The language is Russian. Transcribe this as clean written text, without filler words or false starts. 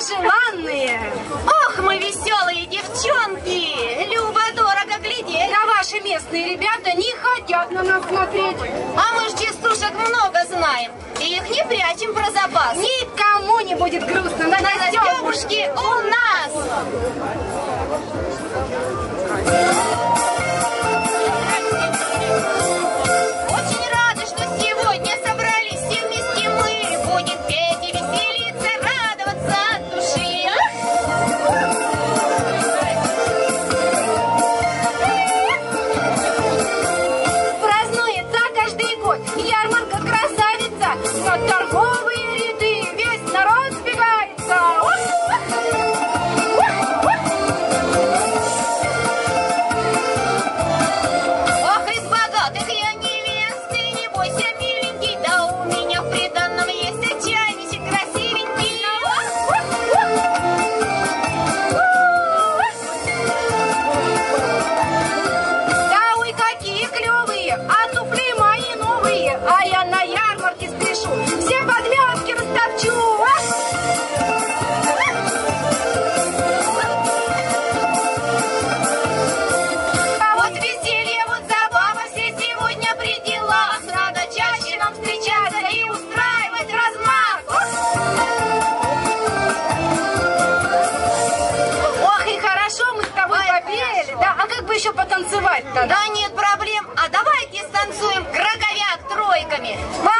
желанные. Ох, мы веселые девчонки. Любо-дорого глядеть. Да ваши местные ребята не хотят на нас смотреть. А мы ж частушек много знаем. И их не прячем про запас. Никому не будет грустно. На Стёбушки у нас. Очень рада, что сегодня собрались все вместе мы. Будем петь и веселиться, радоваться от души. Празднуется каждый год ярмарка красавица. На торговые ряды весь народ сбегается. Ох, из богатых я невесты, не бойся, миленький, да у меня в приданном есть чайничек красивенький. Да ой, какие клевые, а туфли мои новые, а я на ярмарке спешу, все подметки растопчу. А вот веселье, вот забава, все сегодня при делах. Надо чаще нам встречаться и устраивать размах. Ох, и хорошо мы с тобой попели, да, а как бы еще потанцевать-то? Да нет проблем, а давайте станцуем кроковяк тройками.